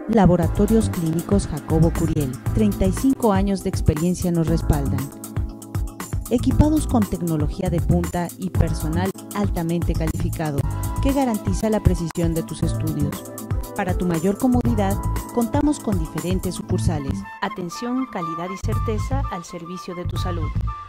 Laboratorios Clínicos Jacobo Curiel, 35 años de experiencia nos respaldan. Equipados con tecnología de punta y personal altamente calificado, que garantiza la precisión de tus estudios. Para tu mayor comodidad, contamos con diferentes sucursales. Atención, calidad y certeza al servicio de tu salud.